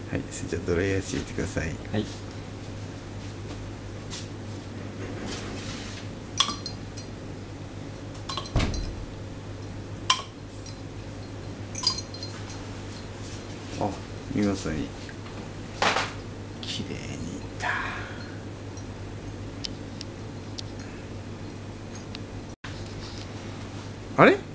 はい、じゃあドライヤー敷いてください。 はい。 あ、見事に綺麗にいった。あれ